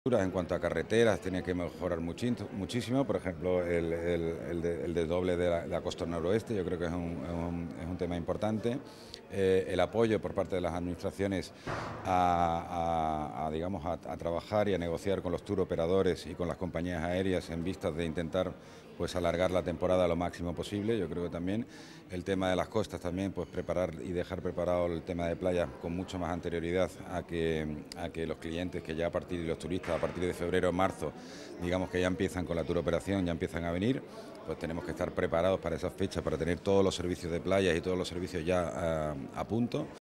En cuanto a carreteras, tenía que mejorar muchísimo. Por ejemplo, el desdoble de la costa noroeste, yo creo que es un tema importante. El apoyo por parte de las administraciones digamos, a trabajar y a negociar con los tour operadores y con las compañías aéreas en vistas de intentar pues alargar la temporada lo máximo posible. Yo creo que también el tema de las costas también, pues preparar y dejar preparado el tema de playas con mucho más anterioridad a que los clientes que ya a partir de los turistas a partir de febrero o marzo, digamos que ya empiezan con la tour operación, ya empiezan a venir, pues tenemos que estar preparados para esas fechas, para tener todos los servicios de playas y todos los servicios ya a punto.